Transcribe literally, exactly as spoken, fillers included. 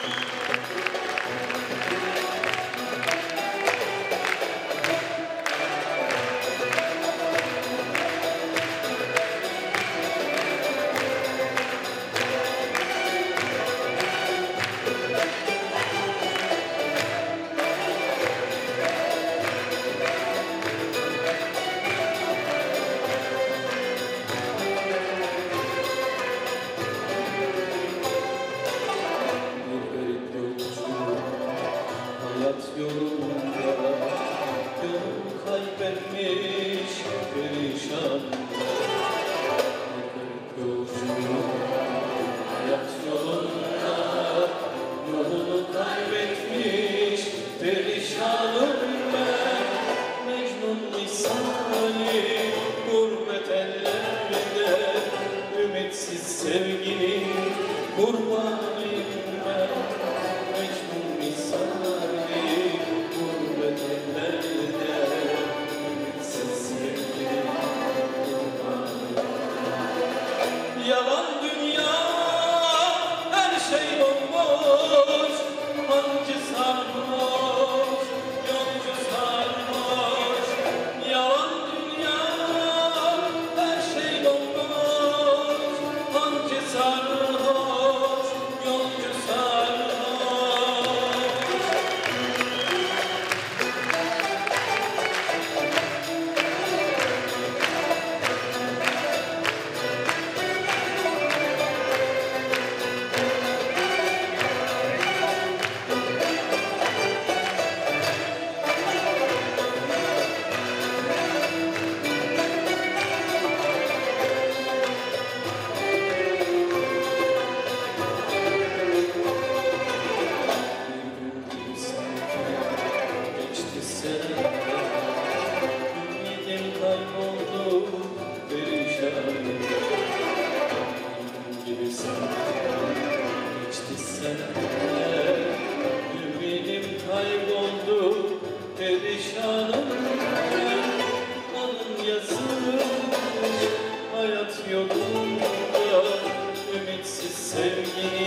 Sevginin kurbanıyım ben, Mecnun misali gurbet ellerde, ümitsiz sevginin kurbanıyım. Yalan dünya, her şey bomboş, hancı sarhoş, yolcu sarhoş. Yalan dünya, her şey bomboş, hancı sarhoş, yolcu sarhoş. Ümidim kayboldu perişanım. Gibi sen geçti seneler. Ümidim kayboldu perişanım. Alın yazılmış hayat yolunda, ümitsiz sevgini